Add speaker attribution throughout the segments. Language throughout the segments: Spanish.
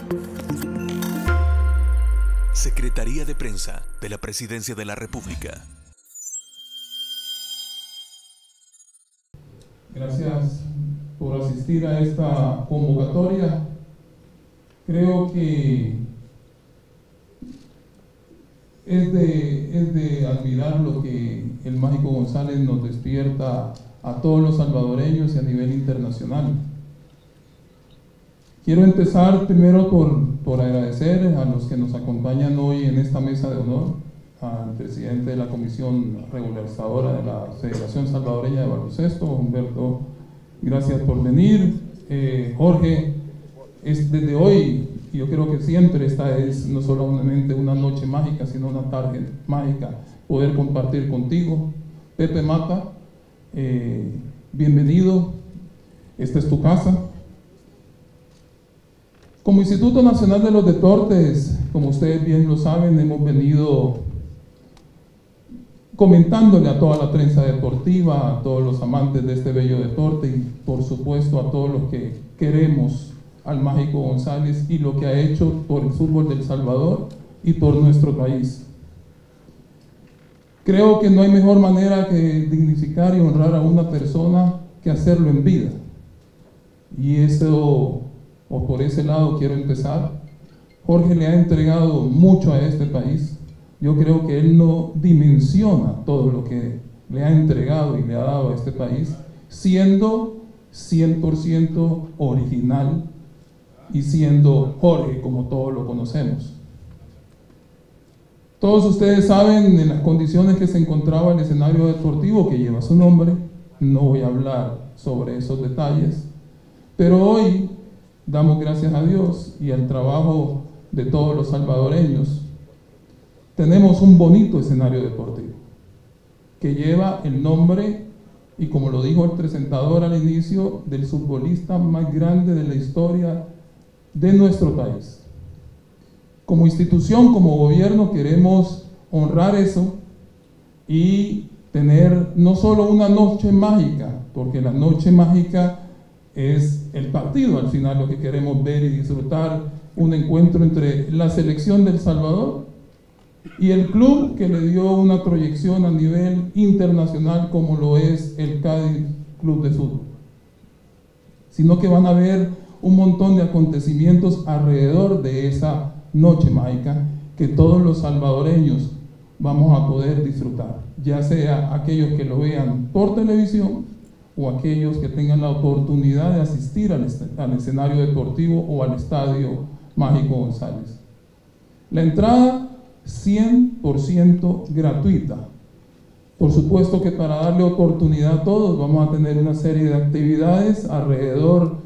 Speaker 1: Secretaría de Prensa de la Presidencia de la República.
Speaker 2: Gracias por asistir a esta convocatoria. Creo que es de admirar lo que el Mágico González nos despierta a todos los salvadoreños y a nivel internacional. Quiero empezar primero por agradecer a los que nos acompañan hoy en esta mesa de honor, al presidente de la Comisión Regularizadora de la Federación Salvadoreña de Baloncesto, Humberto, gracias por venir. Jorge, desde hoy, yo creo que siempre esta es no solamente una noche mágica, sino una tarde mágica, poder compartir contigo. Pepe Mata, bienvenido, esta es tu casa. Como Instituto Nacional de los Deportes, como ustedes bien lo saben, hemos venido comentándole a toda la prensa deportiva, a todos los amantes de este bello deporte y por supuesto a todos los que queremos al Mágico González y lo que ha hecho por el fútbol de El Salvador y por nuestro país. Creo que no hay mejor manera que dignificar y honrar a una persona que hacerlo en vida. Y eso, o por ese lado quiero empezar. Jorge le ha entregado mucho a este país. Yo creo que él no dimensiona todo lo que le ha entregado y le ha dado a este país, siendo 100% original y siendo Jorge como todos lo conocemos. Todos ustedes saben en las condiciones que se encontraba el escenario deportivo que lleva su nombre. No voy a hablar sobre esos detalles, pero hoy damos gracias a Dios y al trabajo de todos los salvadoreños. Tenemos un bonito escenario deportivo que lleva el nombre, y como lo dijo el presentador al inicio, del futbolista más grande de la historia de nuestro país. Como institución, como gobierno, queremos honrar eso y tener no solo una noche mágica, porque la noche mágica es el partido, al final lo que queremos ver y disfrutar, un encuentro entre la selección de El Salvador y el club que le dio una proyección a nivel internacional como lo es el Cádiz Club de Fútbol, sino que van a haber un montón de acontecimientos alrededor de esa noche mágica que todos los salvadoreños vamos a poder disfrutar, ya sea aquellos que lo vean por televisión o aquellos que tengan la oportunidad de asistir al escenario deportivo o al Estadio Mágico González. La entrada 100% gratuita. Por supuesto que para darle oportunidad a todos vamos a tener una serie de actividades alrededor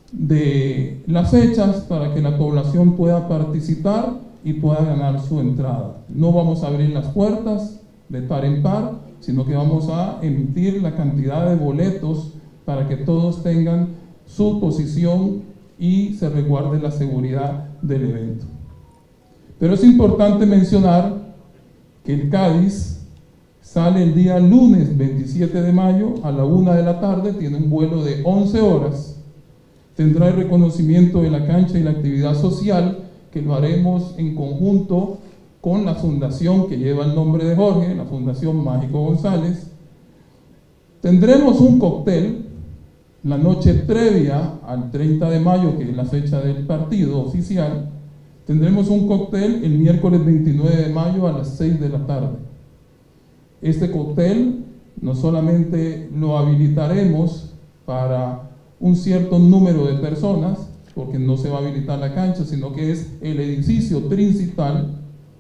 Speaker 2: de las fechas para que la población pueda participar y pueda ganar su entrada. No vamos a abrir las puertas de par en par, sino que vamos a emitir la cantidad de boletos para que todos tengan su posición y se resguarde la seguridad del evento. Pero es importante mencionar que el Cádiz sale el día lunes 27 de mayo a la 1 de la tarde, tiene un vuelo de 11 horas, tendrá el reconocimiento de la cancha y la actividad social, que lo haremos en conjunto con la fundación que lleva el nombre de Jorge, la Fundación Mágico González. Tendremos un cóctel la noche previa al 30 de mayo, que es la fecha del partido oficial. Tendremos un cóctel el miércoles 29 de mayo a las 6 de la tarde. Este cóctel no solamente lo habilitaremos para un cierto número de personas, porque no se va a habilitar la cancha, sino que es el edificio principal.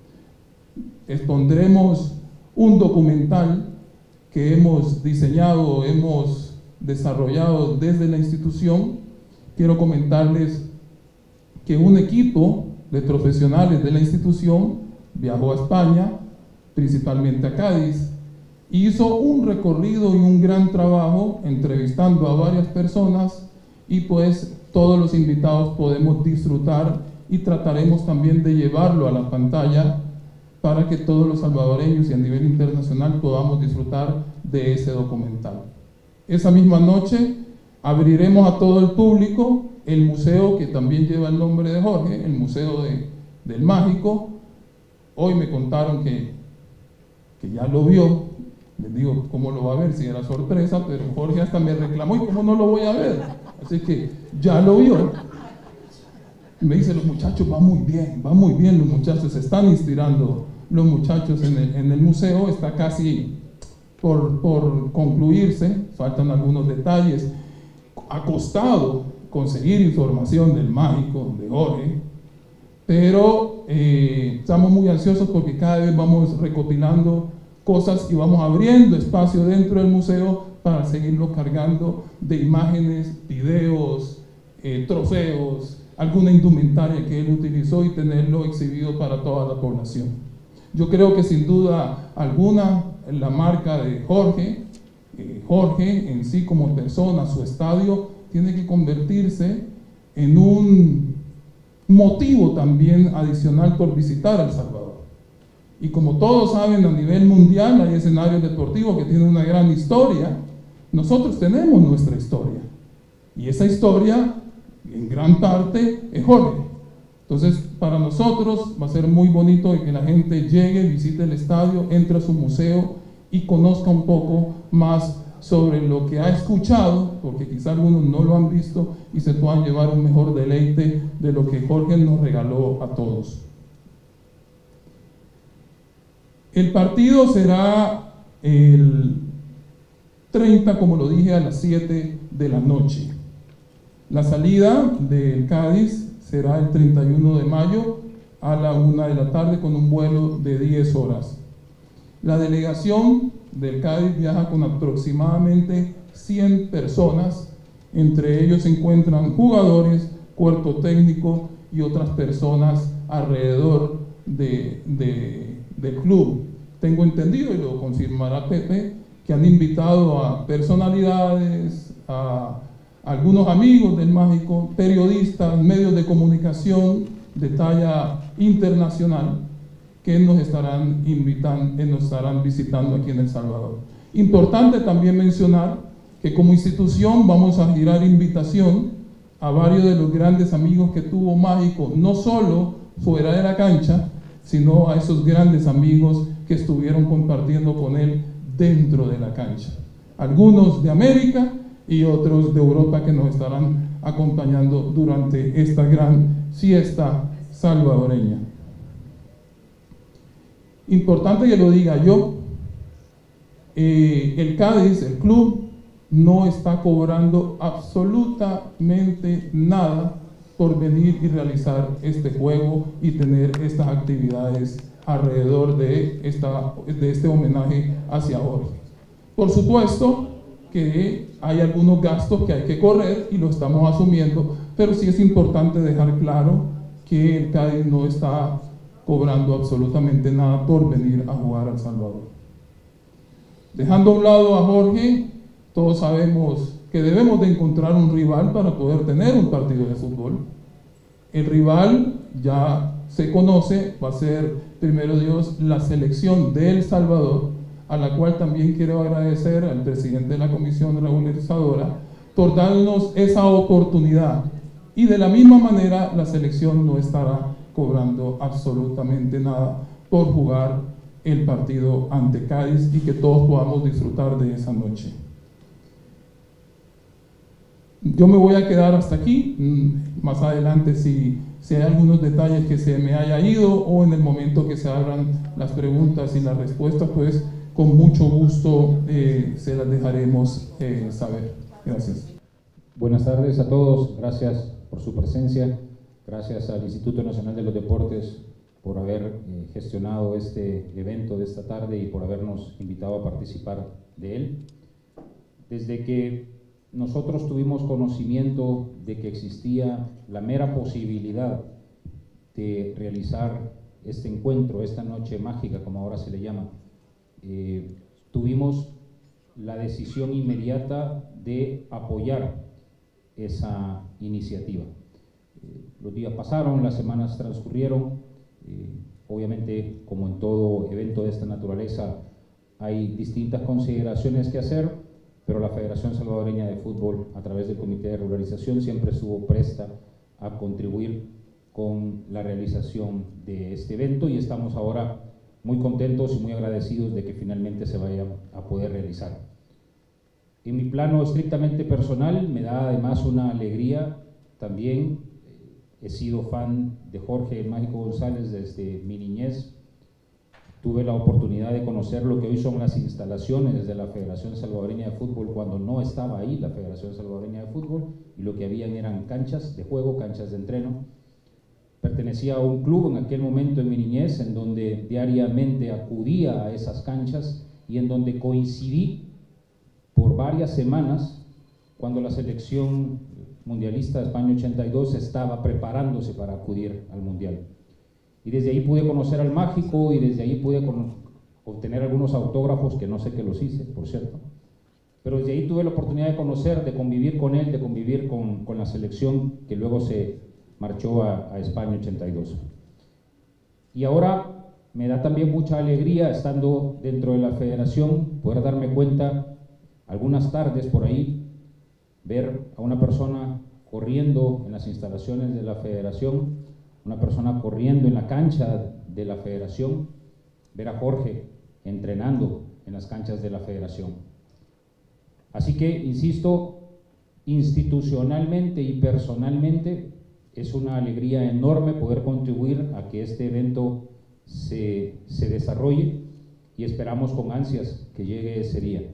Speaker 2: Expondremos un documental que hemos diseñado, hemos desarrollado desde la institución. Quiero comentarles que un equipo de profesionales de la institución viajó a España, principalmente a Cádiz, hizo un recorrido y un gran trabajo entrevistando a varias personas, y pues todos los invitados podemos disfrutar y trataremos también de llevarlo a la pantalla para que todos los salvadoreños y a nivel internacional podamos disfrutar de ese documental. Esa misma noche abriremos a todo el público el museo que también lleva el nombre de Jorge, el Museo del Mágico, hoy me contaron que ya lo vio. Les digo, ¿cómo lo va a ver? Si era sorpresa, pero Jorge hasta me reclamó, ¿y cómo no lo voy a ver? Así que ya lo vio. Me dice, los muchachos, va muy bien, los muchachos se están inspirando, los muchachos en el museo, está casi por concluirse, faltan algunos detalles. Ha costado conseguir información del mágico, de Jorge, pero estamos muy ansiosos porque cada vez vamos recopilando cosas y vamos abriendo espacio dentro del museo para seguirlo cargando de imágenes, videos, trofeos, alguna indumentaria que él utilizó y tenerlo exhibido para toda la población. Yo creo que sin duda alguna la marca de Jorge en sí como persona, su estadio, tiene que convertirse en un motivo también adicional por visitar El Salvador. Y como todos saben, a nivel mundial hay escenarios deportivos que tienen una gran historia. Nosotros tenemos nuestra historia. Y esa historia, en gran parte, es Jorge. Entonces, para nosotros va a ser muy bonito que la gente llegue, visite el estadio, entre a su museo y conozca un poco más sobre lo que ha escuchado, porque quizá algunos no lo han visto y se puedan llevar un mejor deleite de lo que Jorge nos regaló a todos. El partido será el 30, como lo dije, a las 7 de la noche. La salida del Cádiz será el 31 de mayo a la 1 de la tarde con un vuelo de 10 horas. La delegación del Cádiz viaja con aproximadamente 100 personas, entre ellos se encuentran jugadores, cuerpo técnico y otras personas alrededor del club. Tengo entendido, y lo confirmará Pepe, que han invitado a personalidades, a algunos amigos del Mágico, periodistas, medios de comunicación de talla internacional, que nos estarán visitando aquí en El Salvador. Importante también mencionar que como institución vamos a girar invitación a varios de los grandes amigos que tuvo Mágico, no solo fuera de la cancha, sino a esos grandes amigos que estuvieron compartiendo con él dentro de la cancha. Algunos de América y otros de Europa que nos estarán acompañando durante esta gran fiesta salvadoreña. Importante que lo diga yo, el Cádiz, el club, no está cobrando absolutamente nada por venir y realizar este juego y tener estas actividades alrededor de este homenaje hacia Jorge. Por supuesto que hay algunos gastos que hay que correr y lo estamos asumiendo, pero sí es importante dejar claro que el Cádiz no está cobrando absolutamente nada por venir a jugar a El Salvador. Dejando a un lado a Jorge, todos sabemos que debemos de encontrar un rival para poder tener un partido de fútbol. El rival ya se conoce, va a ser, primero Dios, la selección de El Salvador, a la cual también quiero agradecer al presidente de la comisión regularizadora por darnos esa oportunidad. Y de la misma manera, la selección no estará cobrando absolutamente nada por jugar el partido ante Cádiz y que todos podamos disfrutar de esa noche. Yo me voy a quedar hasta aquí. Más adelante, si hay algunos detalles que se me haya ido o en el momento que se abran las preguntas y las respuestas, pues con mucho gusto se las dejaremos saber. Gracias.
Speaker 3: Buenas tardes a todos, gracias por su presencia, gracias al Instituto Nacional de los Deportes por haber gestionado este evento de esta tarde y por habernos invitado a participar de él. Desde que nosotros tuvimos conocimiento de que existía la mera posibilidad de realizar este encuentro, esta noche mágica, como ahora se le llama, tuvimos la decisión inmediata de apoyar esa iniciativa. Los días pasaron, las semanas transcurrieron, obviamente, como en todo evento de esta naturaleza, hay distintas consideraciones que hacer, pero la Federación Salvadoreña de Fútbol, a través del Comité de Regularización, siempre estuvo presta a contribuir con la realización de este evento y estamos ahora muy contentos y muy agradecidos de que finalmente se vaya a poder realizar. En mi plano estrictamente personal me da además una alegría también. He sido fan de Jorge Mágico González desde mi niñez. Tuve la oportunidad de conocer lo que hoy son las instalaciones de la Federación Salvadoreña de Fútbol cuando no estaba ahí la Federación Salvadoreña de Fútbol y lo que habían eran canchas de juego, canchas de entreno. Pertenecía a un club en aquel momento en mi niñez en donde diariamente acudía a esas canchas y en donde coincidí por varias semanas cuando la selección mundialista de España 82 estaba preparándose para acudir al Mundial. Y desde ahí pude conocer al Mágico y desde ahí pude obtener algunos autógrafos que no sé qué los hice, por cierto. Pero desde ahí tuve la oportunidad de conocer, de convivir con él, de convivir con la selección que luego se marchó a España 82. Y ahora me da también mucha alegría, estando dentro de la federación, poder darme cuenta, algunas tardes por ahí, ver a una persona corriendo en las instalaciones de la federación, una persona corriendo en la cancha de la federación, ver a Jorge entrenando en las canchas de la federación. Así que, insisto, institucionalmente y personalmente es una alegría enorme poder contribuir a que este evento se desarrolle y esperamos con ansias que llegue ese día.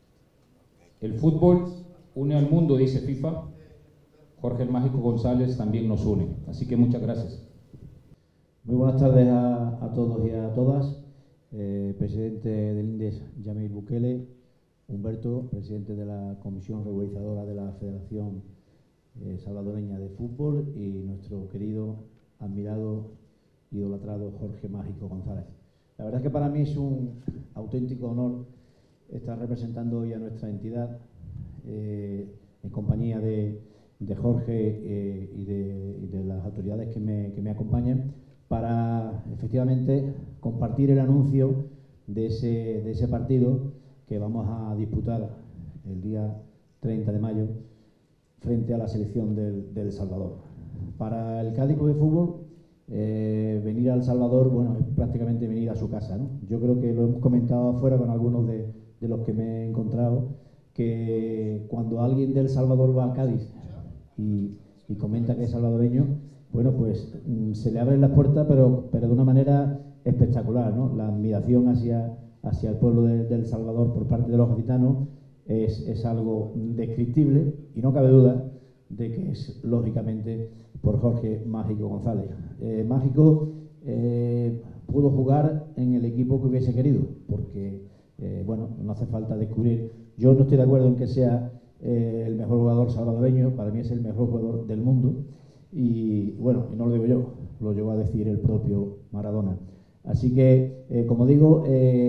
Speaker 3: El fútbol une al mundo, dice FIFA. Jorge el Mágico González también nos une. Así que muchas gracias.
Speaker 4: Muy buenas tardes a todos y a todas. Presidente del INDES, Yamil Bukele, Humberto, presidente de la Comisión Regularizadora de la Federación Salvadoreña de Fútbol y nuestro querido, admirado, idolatrado Jorge Mágico González. La verdad es que para mí es un auténtico honor estar representando hoy a nuestra entidad en compañía de Jorge y de las autoridades que me acompañan para efectivamente compartir el anuncio de ese partido que vamos a disputar el día 30 de mayo frente a la selección del El Salvador. Para el Cádiz Club de Fútbol, venir a El Salvador, bueno, es prácticamente venir a su casa, ¿no? Yo creo que lo hemos comentado afuera con algunos de los que me he encontrado, que cuando alguien de El Salvador va a Cádiz y comenta que es salvadoreño, bueno, pues se le abren las puertas, pero de una manera espectacular, ¿no? La admiración hacia el pueblo de El Salvador por parte de los gitanos es algo indescriptible y no cabe duda de que es, lógicamente, por Jorge Mágico González. Mágico pudo jugar en el equipo que hubiese querido, porque, bueno, no hace falta descubrir. Yo no estoy de acuerdo en que sea el mejor jugador salvadoreño, para mí es el mejor jugador del mundo. Y bueno, y no lo digo yo, lo llegó a decir el propio Maradona. Así que, como digo,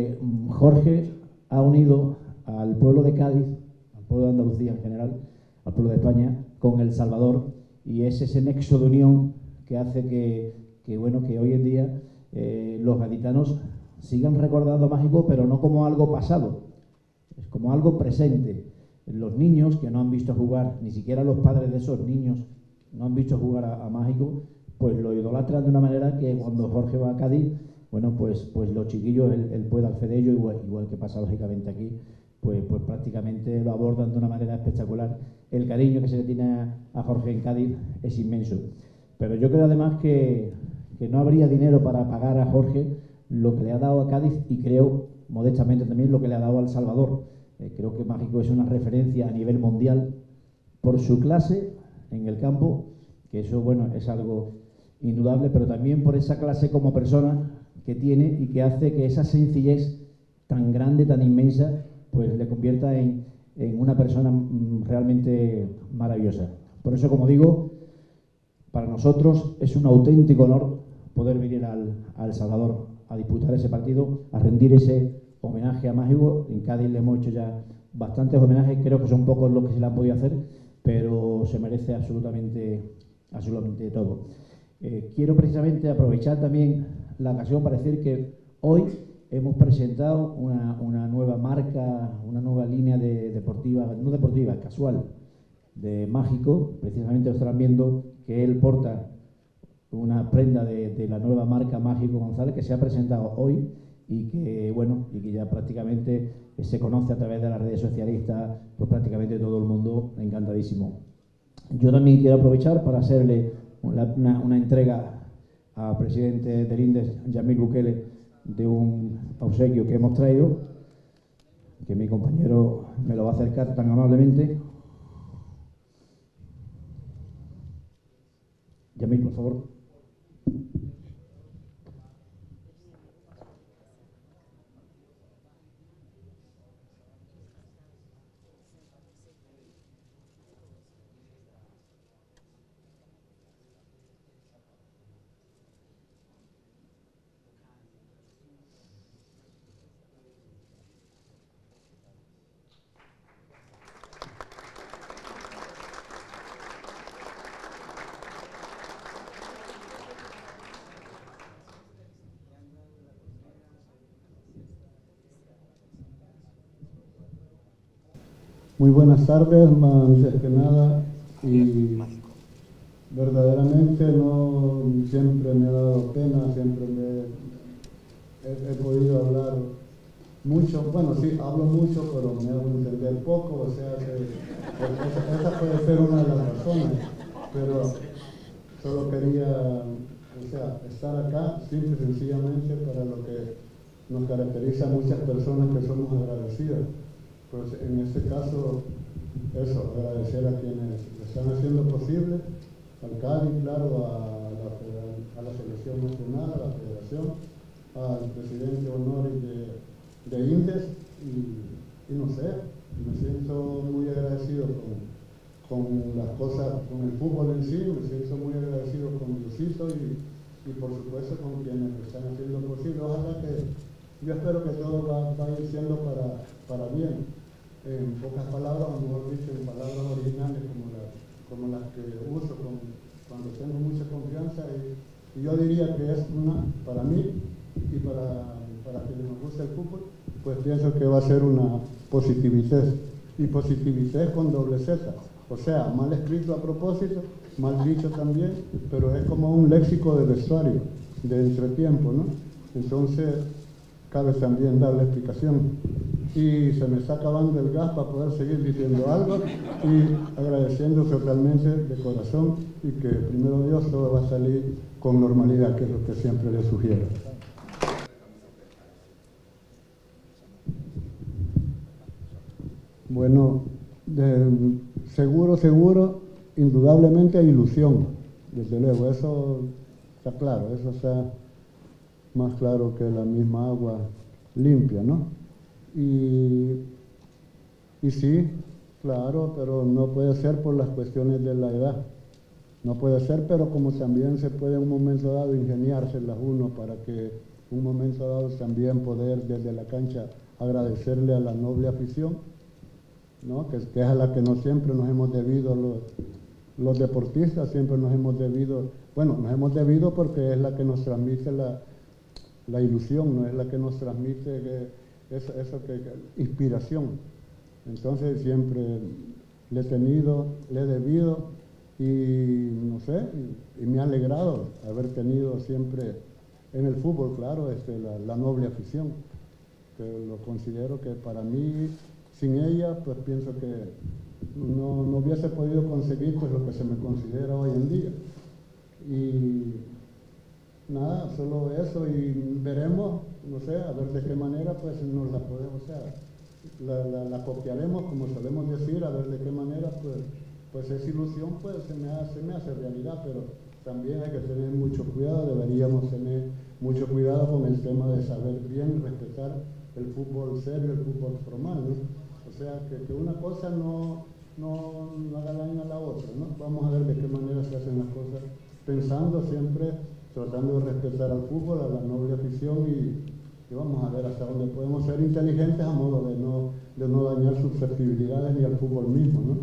Speaker 4: Jorge ha unido al pueblo de Cádiz, al pueblo de Andalucía en general, al pueblo de España, con El Salvador, y es ese nexo de unión que hace que hoy en día los gaditanos sigan recordando a Mágico, pero no como algo pasado, es como algo presente. Los niños que no han visto jugar, ni siquiera los padres de esos niños no han visto jugar a Mágico, pues lo idolatran de una manera que cuando Jorge va a Cádiz, bueno, pues los chiquillos, él puede hacer de ello, igual que pasa lógicamente aquí, pues prácticamente lo abordan de una manera espectacular. El cariño que se le tiene a Jorge en Cádiz es inmenso. Pero yo creo además que no habría dinero para pagar a Jorge lo que le ha dado a Cádiz y creo, modestamente también, lo que le ha dado a El Salvador. Creo que Mágico es una referencia a nivel mundial por su clase en el campo, que eso, bueno, es algo indudable, pero también por esa clase como persona que tiene y que hace que esa sencillez tan grande, tan inmensa, pues le convierta en una persona realmente maravillosa. Por eso, como digo, para nosotros es un auténtico honor poder venir a El Salvador a disputar ese partido, a rendir ese homenaje a Mágico. En Cádiz le hemos hecho ya bastantes homenajes, creo que son pocos los que se le han podido hacer, pero se merece absolutamente todo. Quiero precisamente aprovechar también la ocasión para decir que hoy hemos presentado una nueva marca, una nueva línea casual, de Mágico. Precisamente estarán viendo que él porta una prenda de la nueva marca Mágico González, que se ha presentado hoy y que, bueno, y que ya prácticamente se conoce a través de las redes socialistas, pues prácticamente todo el mundo encantadísimo. Yo también quiero aprovechar para hacerle una entrega al presidente del INDES, Yamil Bukele, de un obsequio que hemos traído, que mi compañero me lo va a acercar tan amablemente. Yamil, por favor.
Speaker 5: Muy buenas tardes, antes que nada, y verdaderamente no siempre me ha dado pena, siempre he podido hablar mucho, bueno sí, hablo mucho, pero me hago entender poco, o sea que esa puede ser una de las razones, pero solo quería, estar acá simple y sencillamente para lo que nos caracteriza a muchas personas que somos agradecidas. Pues en este caso, eso, agradecer a quienes están haciendo posible, al CADI, claro, a la Selección Nacional, a la Federación, al presidente Honores de INDES, y no sé, me siento muy agradecido con las cosas, con el fútbol en sí, me siento muy agradecido con Diosito y por supuesto con quienes lo están haciendo posible. Ojalá que, yo espero que todo va a ir siendo para bien. En pocas palabras, o mejor dicho, en palabras originales como las que uso cuando tengo mucha confianza, y yo diría que es para mí y para quienes nos gusta el fútbol, pues pienso que va a ser una positividad, y positividad con doble Z, o sea, mal escrito a propósito, mal dicho también, pero es como un léxico de vestuario, de entretiempo, ¿no? Entonces, cabe también dar la explicación. Y se me está acabando el gas para poder seguir diciendo algo, y agradeciendo totalmente de corazón, y que primero Dios todo va a salir con normalidad, que es lo que siempre les sugiero. Bueno, seguro, indudablemente hay ilusión, desde luego, eso está claro, eso está más claro que la misma agua limpia, ¿no? Y sí, claro, pero no puede ser por las cuestiones de la edad. No puede ser, pero como también se puede en un momento dado ingeniárselas uno para que en un momento dado también poder desde la cancha agradecerle a la noble afición, ¿no? que es a la que no siempre nos hemos debido los deportistas, siempre nos hemos debido porque es la que nos transmite la ilusión, no es la que nos transmite inspiración. Entonces siempre le he debido, y no sé, y me ha alegrado haber tenido siempre en el fútbol, claro, la noble afición, que lo considero que para mí, sin ella, pues pienso que no hubiese podido conseguir pues lo que se me considera hoy en día. Y nada, solo eso, y veremos, no sé, a ver de qué manera pues nos la podemos, o sea, la copiaremos, como solemos decir, a ver de qué manera pues esa ilusión pues se me hace realidad, pero también hay que tener mucho cuidado, deberíamos tener mucho cuidado con el tema de saber bien respetar el fútbol serio, el fútbol formal, ¿no? O sea, que una cosa no haga daño a la otra, ¿no? Vamos a ver de qué manera se hacen las cosas, pensando siempre, tratando de respetar al fútbol, a la noble afición, y vamos a ver hasta dónde podemos ser inteligentes a modo de no dañar susceptibilidades ni al fútbol mismo, ¿no?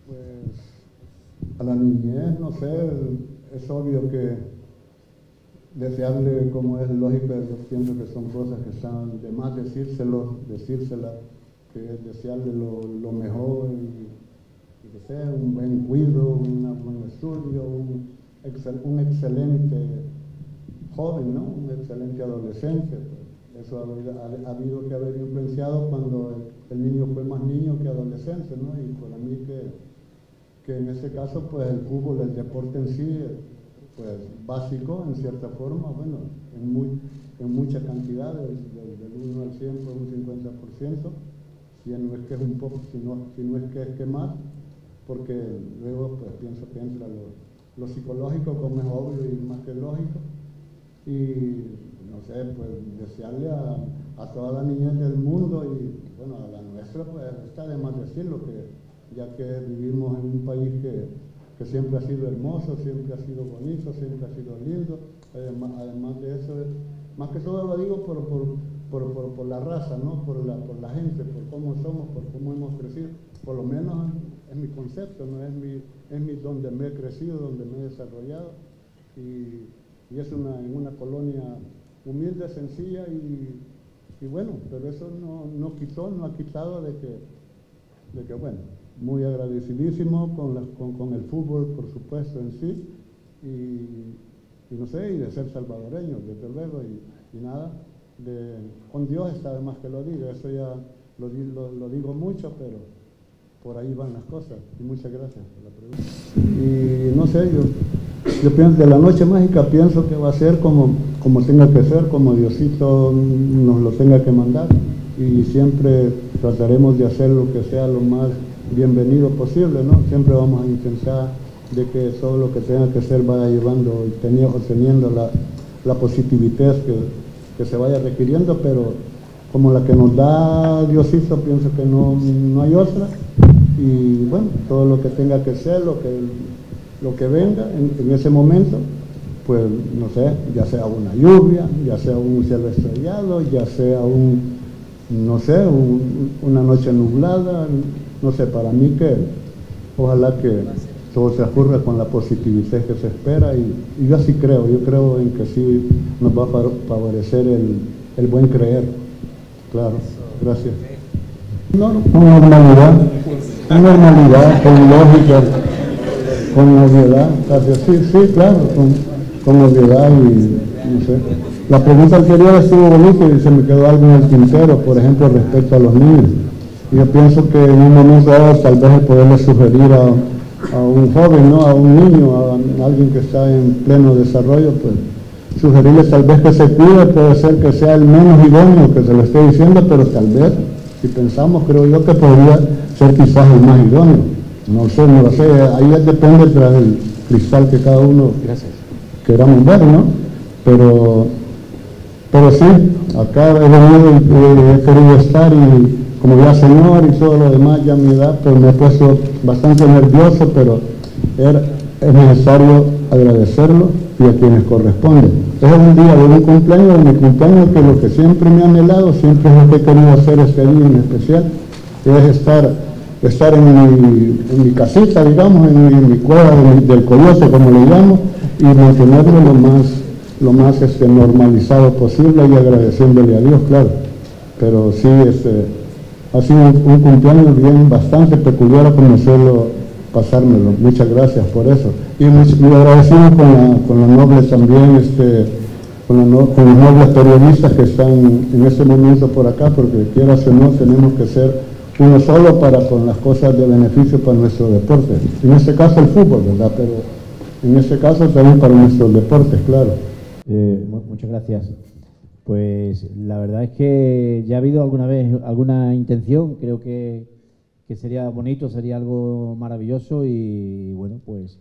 Speaker 5: Pues a la niñez, no sé, es obvio que desearle, como es lógico, yo pienso que son cosas que están de más decírselas, que es desearle lo mejor y que sea un buen cuido, un buen estudio, un excelente joven, ¿no? Un excelente adolescente. Eso ha habido que haber influenciado cuando el niño fue más niño que adolescente, ¿no? Y para mí que en ese caso, pues el fútbol, el deporte en sí, pues básico en cierta forma, bueno, en mucha cantidad, del 1 al 100 por un 50%, si no es que es un poco, si no es que más, porque luego pues pienso que entra lo psicológico, como es obvio y más que lógico, y no sé, pues desearle a toda la niñez del mundo y bueno, a la nuestra, pues está de más decirlo, que ya que vivimos en un país que siempre ha sido hermoso, siempre ha sido bonito, siempre ha sido lindo, además de eso, más que todo lo digo por la raza, ¿no? por la gente, por cómo somos, por cómo hemos crecido, por lo menos es mi concepto, ¿no? es donde me he crecido, donde me he desarrollado, y es en una colonia humilde, sencilla, y bueno, pero eso no ha quitado de que bueno, muy agradecidísimo con el fútbol, por supuesto, en sí, y no sé, y de ser salvadoreño, desde luego, y nada, con Dios está de más que lo diga, eso ya lo digo mucho, pero por ahí van las cosas, y muchas gracias por la pregunta. Y no sé, yo pienso, de la noche mágica pienso que va a ser como tenga que ser, como Diosito nos lo tenga que mandar, y siempre trataremos de hacer lo que sea lo más bienvenido posible, ¿no? Siempre vamos a intentar de que todo lo que tenga que ser vaya llevando o teniendo la positividad que se vaya requiriendo, pero como la que nos da Diosito, pienso que no hay otra, y bueno, todo lo que tenga que ser, lo que venga en ese momento, pues no sé, ya sea una lluvia, ya sea un cielo estrellado, ya sea no sé, una noche nublada, no sé, para mí que ojalá que todo se ocurra con la positividad que se espera, y yo así creo, yo creo en que sí nos va a favorecer el buen creer, claro, gracias. Con normalidad, con lógica, con obviedad, sí, claro, con obviedad y no sé. La pregunta anterior estuvo bonita y se me quedó algo en el tintero, por ejemplo, respecto a los niños. Yo pienso que en un momento dado tal vez el poderle sugerir a un joven, ¿no? A un niño, a alguien que está en pleno desarrollo, pues sugerirle tal vez que se cuide, puede ser que sea el menos idóneo que se lo esté diciendo, pero tal vez, si pensamos, creo yo que podría ser quizás el más idóneo. No lo sé, ahí depende tras el cristal que cada uno queramos ver, ¿no? Pero sí, acá he venido y he querido estar, y como ya señor y todo lo demás, ya a mi edad, pues me he puesto bastante nervioso, pero es necesario agradecerlo y a quienes corresponden. Es un día de un cumpleaños, de mi cumpleaños, que lo que siempre me ha anhelado, siempre es lo que he querido hacer este día en especial, es estar en mi casita, digamos, en mi cueva del coyote, como le llamo, y mantenerlo lo más normalizado posible, y agradeciéndole a Dios, claro. Pero sí, ha sido un cumpleaños bien bastante peculiar, como suelo pasármelo. Muchas gracias por eso. Y muy agradecido con los nobles también, con los nobles periodistas que están en este momento por acá, porque quieras o no, tenemos que ser uno solo con las cosas de beneficio para nuestro deporte. En este caso el fútbol, ¿verdad? Pero en este caso también para nuestros deportes, claro.
Speaker 4: Muchas gracias. Pues la verdad es que ya ha habido alguna vez alguna intención, creo que sería bonito, sería algo maravilloso, y bueno, pues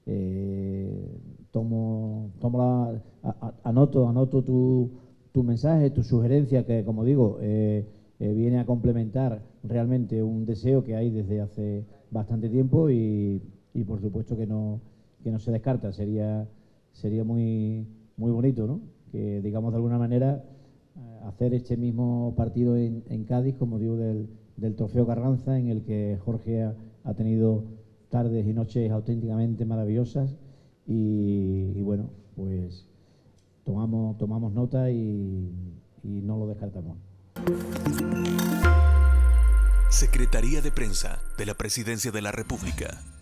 Speaker 4: anoto tu mensaje, tu sugerencia, que como digo, viene a complementar realmente un deseo que hay desde hace bastante tiempo, y por supuesto que no se descarta. Sería muy bonito, ¿no? Que, digamos, de alguna manera hacer este mismo partido en Cádiz, como digo, del Trofeo Carranza, en el que Jorge ha tenido tardes y noches auténticamente maravillosas, y bueno, pues tomamos nota y no lo descartamos.
Speaker 1: Secretaría de Prensa de la Presidencia de la República.